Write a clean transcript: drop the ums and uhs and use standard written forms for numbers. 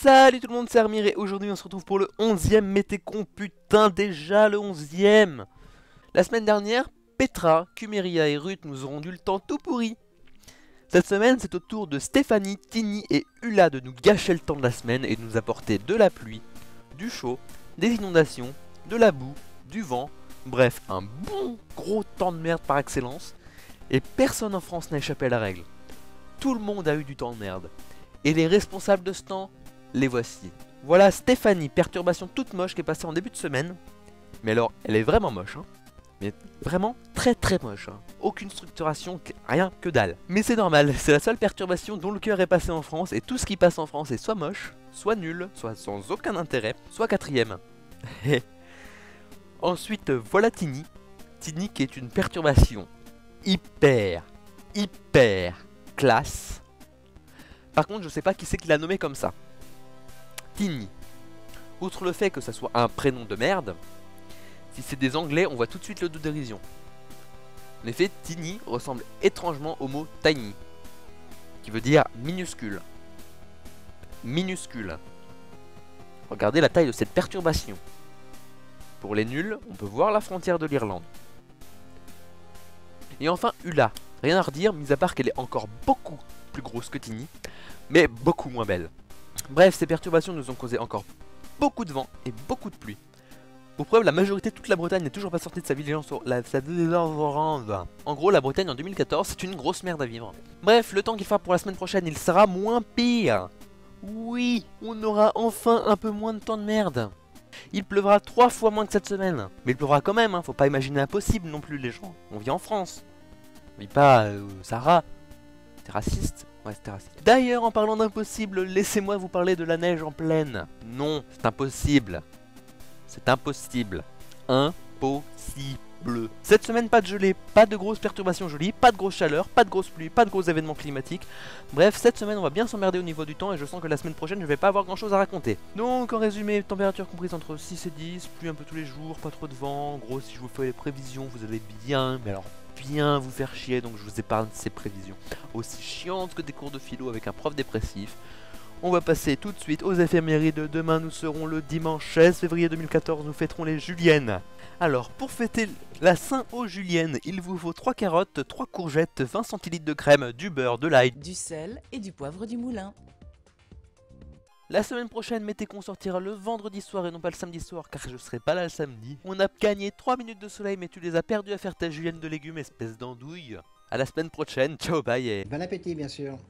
Salut tout le monde, c'est Armir et aujourd'hui on se retrouve pour le 11e Métécon, putain déjà le 11e. La semaine dernière, Petra, Kumeria et Ruth nous ont rendu le temps tout pourri. Cette semaine c'est au tour de Stéphanie, Tini et Hula de nous gâcher le temps de la semaine et de nous apporter de la pluie, du chaud, des inondations, de la boue, du vent, bref un bon gros temps de merde par excellence. Et personne en France n'a échappé à la règle. Tout le monde a eu du temps de merde. Et les responsables de ce temps, les voici. Voilà Stéphanie, perturbation toute moche qui est passée en début de semaine. Mais alors, elle est vraiment moche, hein. Mais vraiment très moche, hein. Aucune structuration, rien que dalle. Mais c'est normal, c'est la seule perturbation dont le cœur est passé en France. Et tout ce qui passe en France est soit moche, soit nul, soit sans aucun intérêt, soit quatrième. Ensuite, voilà Tini. Tini qui est une perturbation hyper classe. Par contre, je sais pas qui c'est qui l'a nommé comme ça. Tini. Outre le fait que ça soit un prénom de merde, si c'est des anglais, on voit tout de suite le dos de dérision. En effet, Tini ressemble étrangement au mot tiny, qui veut dire minuscule. Minuscule. Regardez la taille de cette perturbation. Pour les nuls, on peut voir la frontière de l'Irlande. Et enfin, Hula. Rien à redire, mis à part qu'elle est encore beaucoup plus grosse que Tini, mais beaucoup moins belle. Bref, ces perturbations nous ont causé encore beaucoup de vent et beaucoup de pluie. Pour preuve, la majorité de toute la Bretagne n'est toujours pas sortie de sa vigilance sur la En gros, la Bretagne en 2014, c'est une grosse merde à vivre. Bref, le temps qu'il fera pour la semaine prochaine, il sera moins pire. Oui, on aura enfin un peu moins de temps de merde. Il pleuvra 3 fois moins que cette semaine. Mais il pleuvra quand même, hein, faut pas imaginer impossible non plus les gens. On vit en France. On vit pas Sahara. T'es raciste? Ouais, c'était raciste. D'ailleurs, en parlant d'impossible, laissez-moi vous parler de la neige en plaine. Non, c'est impossible. C'est impossible. Impossible. Cette semaine, pas de gelée, pas de grosses perturbations jolies, pas de grosse chaleur, pas de grosses pluies, pas de gros événements climatiques. Bref, cette semaine, on va bien s'emmerder au niveau du temps et je sens que la semaine prochaine, je vais pas avoir grand chose à raconter. Donc, en résumé, température comprise entre 6 et 10, pluie un peu tous les jours, pas trop de vent. En gros, si je vous fais les prévisions, vous allez bien, mais alors bien vous faire chier, donc je vous épargne ces prévisions aussi chiantes que des cours de philo avec un prof dépressif. On va passer tout de suite aux éphémérides de demain. Nous serons le dimanche 16 février 2014, nous fêterons les Juliennes. Alors, pour fêter la Saint aux Juliennes, il vous faut 3 carottes, 3 courgettes, 20 centilitres de crème, du beurre, de l'ail, du sel et du poivre du moulin. La semaine prochaine, Métécon sortira le vendredi soir et non pas le samedi soir, car je serai pas là le samedi. On a gagné 3 minutes de soleil, mais tu les as perdus à faire ta julienne de légumes, espèce d'andouille. À la semaine prochaine, ciao, bye et... Bon appétit, bien sûr.